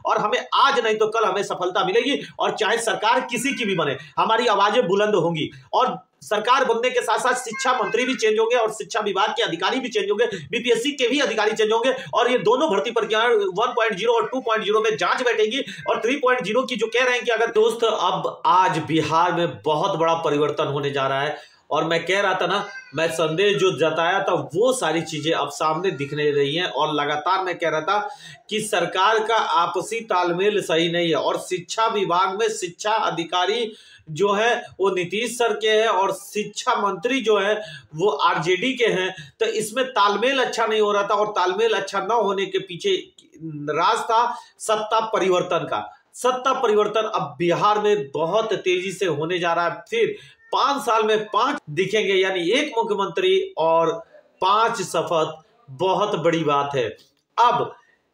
और हमें आज नहीं तो कल हमें सफलता मिलेगी। और चाहे सरकार किसी की भी बने, हमारी आवाजें बुलंद होंगी। और सरकार बनने के साथ साथ शिक्षा मंत्री भी चेंज होंगे और शिक्षा विभाग के अधिकारी भी चेंज होंगे, बीपीएससी के भी अधिकारी चेंज होंगे। और ये दोनों भर्ती प्रक्रिया 1.0 और 2.0 में जांच बैठेगी। और 3.0 की जो कह रहे हैं कि अगर दोस्त अब आज बिहार में बहुत बड़ा परिवर्तन होने जा रहा है। और मैं कह रहा था ना, मैं संदेश जो जताया था वो सारी चीजें अब सामने दिखने रही हैं। और लगातार मैं कह रहा था कि सरकार का आपसी तालमेल सही नहीं है। और शिक्षा विभाग में शिक्षा अधिकारी जो है वो नीतीश सर के हैं और शिक्षा मंत्री जो है वो आरजेडी के हैं। तो इसमें तालमेल अच्छा नहीं हो रहा था। और तालमेल अच्छा न होने के पीछे राज था सत्ता परिवर्तन का। सत्ता परिवर्तन अब बिहार में बहुत तेजी से होने जा रहा है। फिर 5 साल में 5 दिखेंगे, यानी 1 मुख्यमंत्री और 5 शपथ। बहुत बड़ी बात है। अब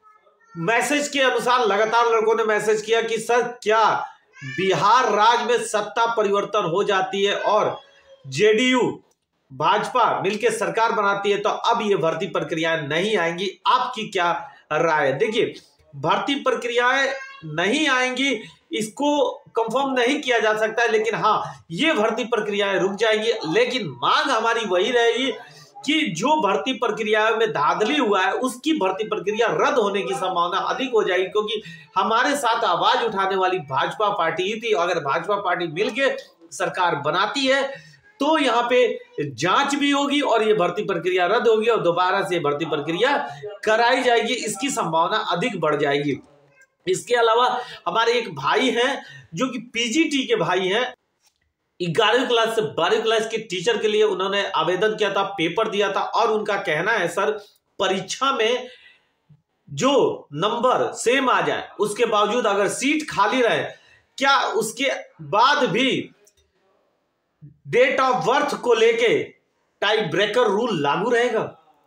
मैसेज के अनुसार लगातार लड़कों ने मैसेज किया कि सर क्या बिहार राज्य में सत्ता परिवर्तन हो जाती है और जेडीयू भाजपा मिलकर सरकार बनाती है तो अब ये भर्ती प्रक्रियाएं नहीं आएंगी। आपकी क्या राय है? देखिए, भर्ती प्रक्रियाएं नहीं आएंगी इसको कंफर्म नहीं किया जा सकता है, लेकिन हाँ ये भर्ती प्रक्रियाएं रुक जाएंगी। लेकिन मांग हमारी वही रहेगी कि जो भर्ती प्रक्रिया में धांधली हुआ है उसकी भर्ती प्रक्रिया रद्द होने की संभावना अधिक हो जाएगी। क्योंकि हमारे साथ आवाज उठाने वाली भाजपा पार्टी ही थी। अगर भाजपा पार्टी मिलकर सरकार बनाती है तो यहाँ पे जांच भी होगी और ये भर्ती प्रक्रिया रद्द होगी और दोबारा से भर्ती प्रक्रिया कराई जाएगी। इसकी संभावना अधिक बढ़ जाएगी। इसके अलावा हमारे एक भाई हैं जो कि पीजीटी के भाई हैं, 11वीं क्लास से 12वीं क्लास के टीचर के लिए उन्होंने आवेदन किया था, पेपर दिया था। और उनका कहना है सर परीक्षा में जो नंबर सेम आ जाए उसके बावजूद अगर सीट खाली रहे, क्या उसके बाद भी डेट ऑफ बर्थ को लेके टाई ब्रेकर रूल लागू रहेगा?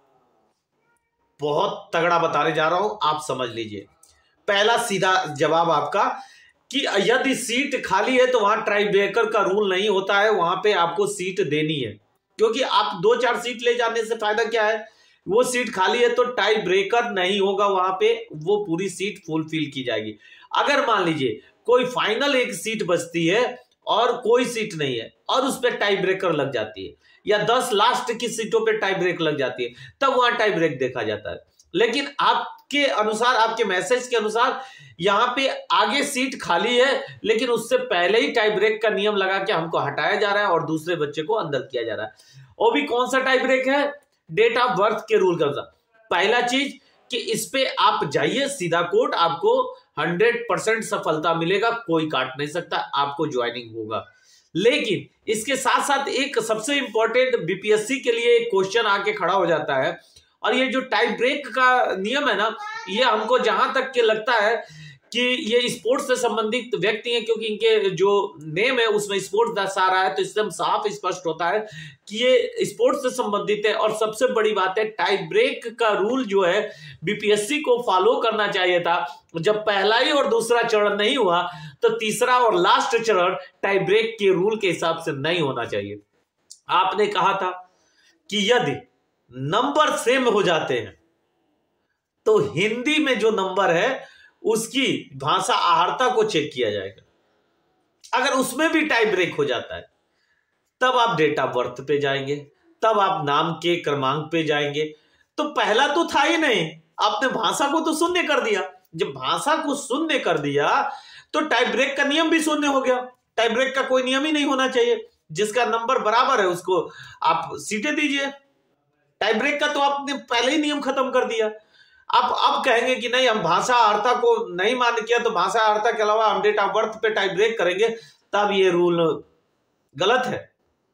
बहुत तगड़ा बताने जा रहा हूं, आप समझ लीजिए। पहला सीधा जवाब आपका कि यदि सीट खाली है तो वहां टाई ब्रेकर का रूल नहीं होता है, वहां पे आपको सीट देनी है। क्योंकि आप 2-4 सीट ले जाने से फायदा क्या है? वो सीट खाली है तो टाई ब्रेकर नहीं होगा, वहां पे वो पूरी सीट फुलफिल की जाएगी। अगर मान लीजिए कोई फाइनल एक सीट बचती है और कोई सीट नहीं है और उस पर टाई ब्रेकर लग जाती है, या 10 लास्ट की सीटों पे टाई ब्रेक लग जाती है, तब वहां टाई ब्रेक देखा जाता है। लेकिन आपके अनुसार, आपके मैसेज के अनुसार यहां पे आगे सीट खाली है लेकिन उससे पहले ही टाई ब्रेक का नियम लगा के हमको हटाया जा रहा है और दूसरे बच्चे को अंदर किया जा रहा है। वो भी कौन सा टाई ब्रेक है? डेट ऑफ बर्थ के रूल के अनुसार। पहला चीज कि इस पे आप जाइए सीधा कोर्ट, आपको 100% सफलता मिलेगा, कोई काट नहीं सकता, आपको ज्वाइनिंग होगा। लेकिन इसके साथ साथ एक सबसे इंपॉर्टेंट बीपीएससी के लिए एक क्वेश्चन आके खड़ा हो जाता है। और ये जो टाई ब्रेक का नियम है ना, ये हमको जहां तक के लगता है कि ये स्पोर्ट्स से संबंधित व्यक्ति हैं, क्योंकि इनके जो नेम है उसमें स्पोर्ट्स दर्शा रहा है, तो एकदम साफ स्पष्ट होता है कि ये स्पोर्ट्स से संबंधित है। और सबसे बड़ी बात है, टाई ब्रेक का रूल जो है बीपीएससी को फॉलो करना चाहिए था। जब पहला ही और दूसरा चरण नहीं हुआ तो तीसरा और लास्ट चरण टाई ब्रेक के रूल के हिसाब से नहीं होना चाहिए। आपने कहा था कि यदि नंबर सेम हो जाते हैं तो हिंदी में जो नंबर है उसकी भाषा आहर्ता को चेक किया जाएगा। अगर उसमें भी टाई ब्रेक हो जाता है तब आप डेट ऑफ बर्थ पे जाएंगे, तब आप नाम के क्रमांक पे जाएंगे। तो पहला तो था ही नहीं, आपने भाषा को तो शून्य कर दिया। जब भाषा को शून्य कर दिया तो टाई ब्रेक का नियम भी शून्य हो गया। टाई ब्रेक का कोई नियम ही नहीं होना चाहिए। जिसका नंबर बराबर है उसको आप सीटें दीजिए। टाई ब्रेक का तो आपने पहले ही नियम खत्म कर दिया। आप अब कहेंगे कि नहीं, हम भाषा अर्था को नहीं मान किया तो भाषा अर्था के अलावा हम डेट ऑफ बर्थ पे टाई ब्रेक करेंगे, तब ये रूल गलत है।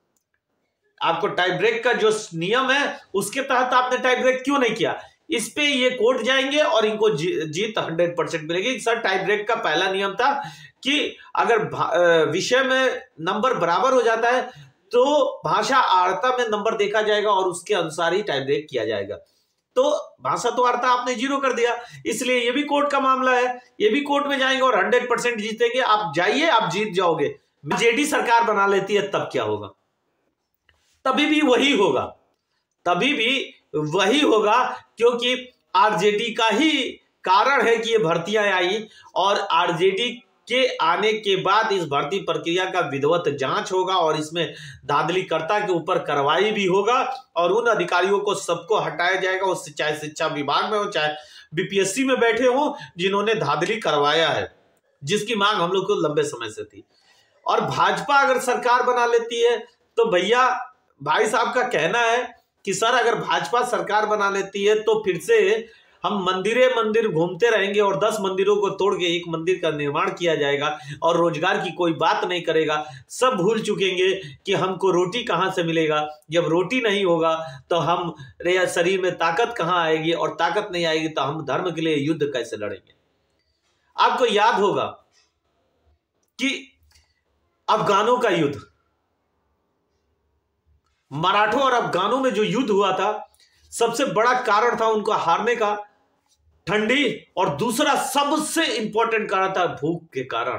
आपको टाई ब्रेक का जो नियम है उसके तहत आपने टाई ब्रेक क्यों नहीं किया? इस पे ये कोर्ट जाएंगे और इनको जीत 100% मिलेगी। सर टाई ब्रेक का पहला नियम था कि अगर विषय में नंबर बराबर हो जाता है तो भाषा आर्ता में नंबर देखा जाएगा और उसके अनुसार ही टाई ब्रेक किया जाएगा। तो भाषा तो आर्ता आपने 0 कर दिया, इसलिए ये भी कोर्ट का मामला है। ये भी कोर्ट में जाएंगे और 100% जीतेंगे। आप जाइए, आप जीत जाओगे। जेडी सरकार बना लेती है तब क्या होगा? तभी भी वही होगा, तभी भी वही होगा, क्योंकि आरजेडी का ही कारण है कि ये भर्तियां आई, और आरजेडी के आने के बाद इस भर्ती प्रक्रिया का विधिवत जांच होगा और इसमें धांधलीकर्ता के ऊपर कार्रवाई भी होगा और उन अधिकारियों को सबको हटाया जाएगा, वो चाहे शिक्षा विभाग में हो चाहे बीपीएससी में बैठे हो, जिन्होंने धांधली करवाया है, जिसकी मांग हम लोग को लंबे समय से थी। और भाजपा अगर सरकार बना लेती है तो भैया भाई साहब का कहना है कि सर अगर भाजपा सरकार बना लेती है तो फिर से हम मंदिर घूमते रहेंगे और 10 मंदिरों को तोड़ के एक मंदिर का निर्माण किया जाएगा और रोजगार की कोई बात नहीं करेगा। सब भूल चुकेंगे कि हमको रोटी कहां से मिलेगा। जब रोटी नहीं होगा तो हम शरीर में ताकत कहां आएगी, और ताकत नहीं आएगी तो हम धर्म के लिए युद्ध कैसे लड़ेंगे। आपको याद होगा कि अफगानों का युद्ध, मराठों और अफगानों में जो युद्ध हुआ था, सबसे बड़ा कारण था उनको हारने का ठंडी, और दूसरा सबसे इंपॉर्टेंट कारण था भूख के कारण।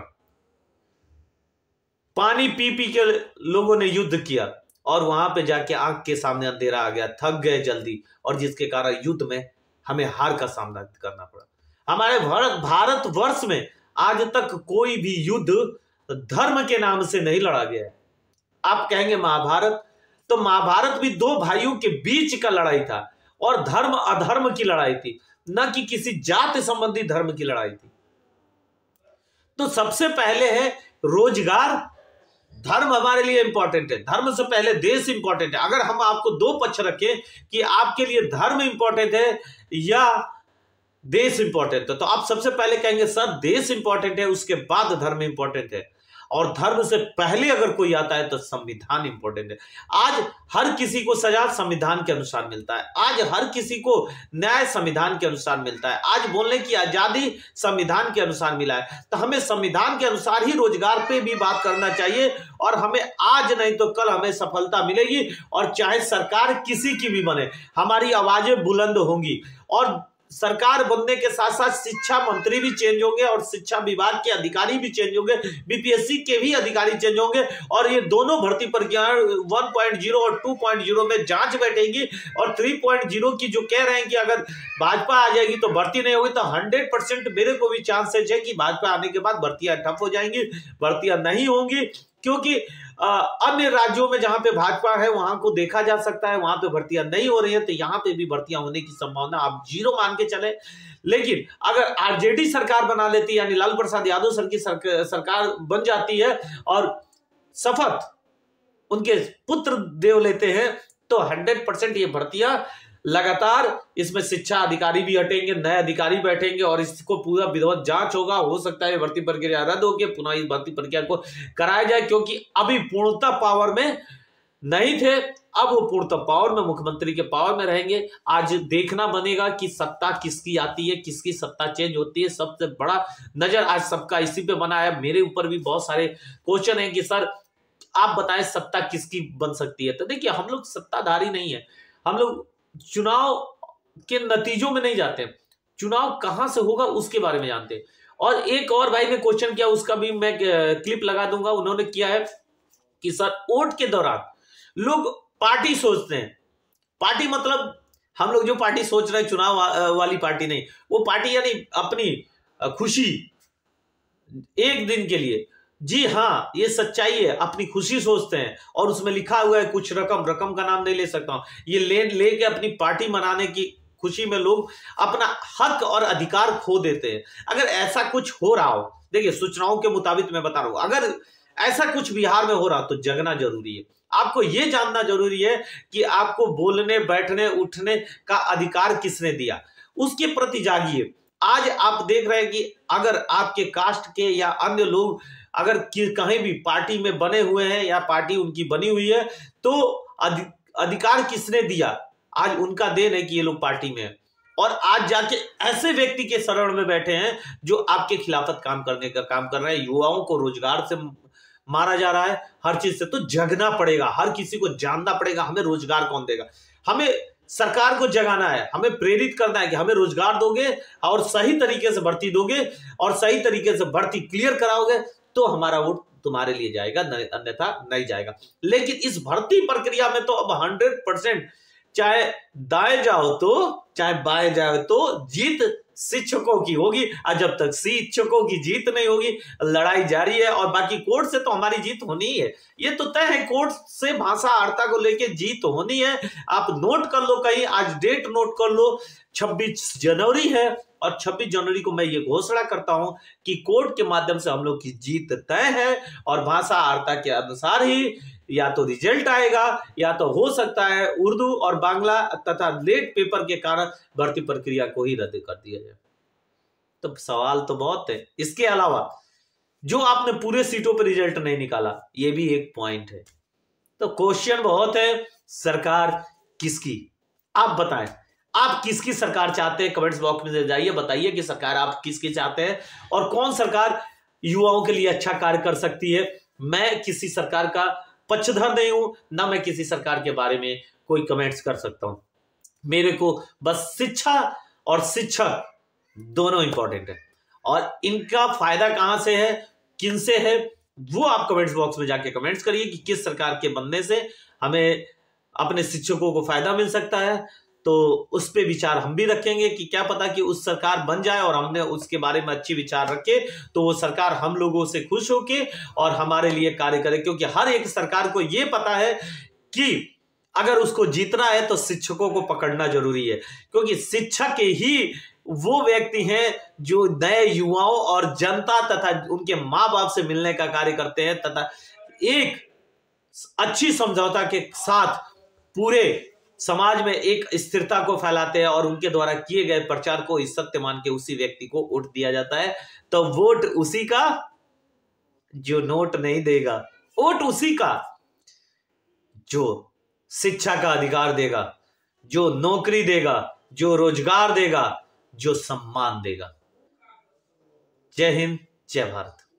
पानी पी पी के लोगों ने युद्ध किया और वहां पे जाके आंख के सामने अंधेरा आ गया, थक गए जल्दी, और जिसके कारण युद्ध में हमें हार का सामना करना पड़ा। हमारे भारतवर्ष में आज तक कोई भी युद्ध धर्म के नाम से नहीं लड़ा गया है। आप कहेंगे महाभारत, तो महाभारत भी दो भाइयों के बीच का लड़ाई था और धर्म अधर्म की लड़ाई थी, न कि किसी जाति संबंधी धर्म की लड़ाई थी। तो सबसे पहले है रोजगार। धर्म हमारे लिए इंपॉर्टेंट है, धर्म से पहले देश इंपॉर्टेंट है। अगर हम आपको दो पक्ष रखें कि आपके लिए धर्म इंपॉर्टेंट है या देश इंपॉर्टेंट है, तो आप सबसे पहले कहेंगे सर देश इंपॉर्टेंट है, उसके बाद धर्म इंपॉर्टेंट है, और धर्म से पहले अगर कोई आता है तो संविधान इंपॉर्टेंट है। आज हर किसी को सजा संविधान के अनुसार मिलता है, आज हर किसी को न्याय संविधान के अनुसार मिलता है, आज बोलने की आजादी संविधान के अनुसार मिला है। तो हमें संविधान के अनुसार ही रोजगार पे भी बात करना चाहिए, और हमें आज नहीं तो कल हमें सफलता मिलेगी, और चाहे सरकार किसी की भी बने हमारी आवाजें बुलंद होंगी। और सरकार बनने के साथ साथ शिक्षा मंत्री भी चेंज होंगे और शिक्षा विभाग के अधिकारी भी चेंज होंगे, बीपीएससी के भी अधिकारी चेंज होंगे, और ये दोनों भर्ती प्रक्रिया 1.0 और 2.0 में जांच बैठेगी। और 3.0 की जो कह रहे हैं कि अगर भाजपा आ जाएगी तो भर्ती नहीं होगी, तो 100% मेरे को भी चांसेज है कि भाजपा आने के बाद भर्तियां ठप हो जाएंगी, भर्तियां नहीं होंगी। क्योंकि अन्य राज्यों में जहां पे भाजपा है वहां को देखा जा सकता है, वहां पे भर्तियां नहीं हो रही है, तो यहां पे भी भर्तियां होने की संभावना आप 0 मान के चले। लेकिन अगर आरजेडी सरकार बना लेती है, यानी लालू प्रसाद यादव सर की सरकार बन जाती है और शपथ उनके पुत्र देव लेते हैं, तो 100% ये भर्तियां लगातार, इसमें शिक्षा अधिकारी भी हटेंगे, नए अधिकारी बैठेंगे और इसको पूरा विधिवत जांच होगा। हो सकता है भर्ती प्रक्रिया रद्द होकर पुनः इस भर्ती प्रक्रिया को कराया जाए, क्योंकि अभी पूर्णतः पावर में नहीं थे, अब वो पूर्णतः पावर में, मुख्यमंत्री के पावर में रहेंगे। आज देखना बनेगा कि सत्ता किसकी आती है, किसकी सत्ता चेंज होती है। सबसे बड़ा नजर आज सबका इसी पे बना है। मेरे ऊपर भी बहुत सारे क्वेश्चन है कि सर आप बताएं सत्ता किसकी बन सकती है। तो देखिए, हम लोग सत्ताधारी नहीं है, हम लोग चुनाव के नतीजों में नहीं जाते, चुनाव कहां से होगा उसके बारे में जानते हैं। और एक और भाई ने क्वेश्चन किया, उसका भी मैं क्लिप लगा दूंगा। उन्होंने किया है कि सर वोट के दौरान लोग पार्टी सोचते हैं, पार्टी मतलब हम लोग जो पार्टी सोच रहे हैं चुनाव वाली पार्टी नहीं, वो पार्टी यानी अपनी खुशी एक दिन के लिए। जी हाँ, ये सच्चाई है, अपनी खुशी सोचते हैं और उसमें लिखा हुआ है कुछ रकम का नाम नहीं ले सकता हूं, ये लेके अपनी पार्टी मनाने की खुशी में लोग अपना हक और अधिकार खो देते हैं। अगर ऐसा कुछ हो रहा हो, देखिए सूचनाओं के मुताबिक मैं बता रहा हूं, अगर ऐसा कुछ बिहार में हो रहा तो जगना जरूरी है। आपको यह जानना जरूरी है कि आपको बोलने, बैठने, उठने का अधिकार किसने दिया, उसके प्रति जागिए। आज आप देख रहे हैं कि अगर आपके कास्ट के या अन्य लोग अगर कहीं भी पार्टी में बने हुए हैं या पार्टी उनकी बनी हुई है, तो अधिकार किसने दिया? आज उनका देन है कि ये लोग पार्टी में है, और आज जाके ऐसे व्यक्ति के शरण में बैठे हैं जो आपके खिलाफत काम करने का काम कर रहे हैं। युवाओं को रोजगार से मारा जा रहा है, हर चीज से। तो जगना पड़ेगा, हर किसी को जानना पड़ेगा हमें रोजगार कौन देगा। हमें सरकार को जगाना है, हमें प्रेरित करना है कि हमें रोजगार दोगे और सही तरीके से भर्ती दोगे और सही तरीके से भर्ती क्लियर कराओगे तो हमारा वोट तुम्हारे लिए जाएगा, अन्यथा नहीं जाएगा। लेकिन इस भर्ती प्रक्रिया में तो अब 100% चाहे दाएं जाओ तो चाहे बाएं जाओ तो जीत शिक्षकों की होगी। और जब तक शिक्षकों की जीत नहीं होगी, लड़ाई जारी है। और बाकी कोर्ट से तो हमारी जीत होनी ही है, ये तो तय है। कोर्ट से भाषा वार्ता को लेके जीत होनी है। आप नोट कर लो, कहीं आज डेट नोट कर लो, 26 जनवरी है। और 26 जनवरी को मैं ये घोषणा करता हूं कि कोर्ट के माध्यम से हम लोग की जीत तय है। और भाषा वार्ता के अनुसार ही या तो रिजल्ट आएगा, या तो हो सकता है उर्दू और बांग्ला तथा लेट पेपर के कारण भर्ती प्रक्रिया को ही रद्द कर दिया जाए। तो सवाल तो बहुत है। इसके अलावा जो आपने पूरे सीटों पर रिजल्ट नहीं निकाला, ये भी एक पॉइंट है। तो क्वेश्चन बहुत है, सरकार किसकी? आप बताएं, आप किसकी सरकार चाहते हैं? कमेंट्स बॉक्स में जाइए, बताइए कि सरकार आप किसकी चाहते हैं और कौन सरकार युवाओं के लिए अच्छा कार्य कर सकती है। मैं किसी सरकार का पक्षधर नहीं हूं, ना मैं किसी सरकार के बारे में कोई कमेंट्स कर सकता हूं। मेरे को बस शिक्षा और शिक्षक दोनों इंपॉर्टेंट है, और इनका फायदा कहां से है, किन से है, वो आप कमेंट्स बॉक्स में जाके कमेंट्स करिए कि किस सरकार के बनने से हमें अपने शिक्षकों को फायदा मिल सकता है। तो उस पर विचार हम भी रखेंगे कि क्या पता कि उस सरकार बन जाए और हमने उसके बारे में अच्छी विचार रखे तो वो सरकार हम लोगों से खुश होके और हमारे लिए कार्य करे। क्योंकि हर एक सरकार को ये पता है कि अगर उसको जीतना है तो शिक्षकों को पकड़ना जरूरी है, क्योंकि शिक्षक ही वो व्यक्ति हैं जो नए युवाओं और जनता तथा उनके माँ बाप से मिलने का कार्य करते हैं तथा एक अच्छी समझौता के साथ पूरे समाज में एक स्थिरता को फैलाते हैं और उनके द्वारा किए गए प्रचार को सत्य मान के उसी व्यक्ति को वोट दिया जाता है। तो वोट उसी का जो नोट नहीं देगा, वोट उसी का जो शिक्षा का अधिकार देगा, जो नौकरी देगा, जो रोजगार देगा, जो सम्मान देगा। जय हिंद, जय भारत।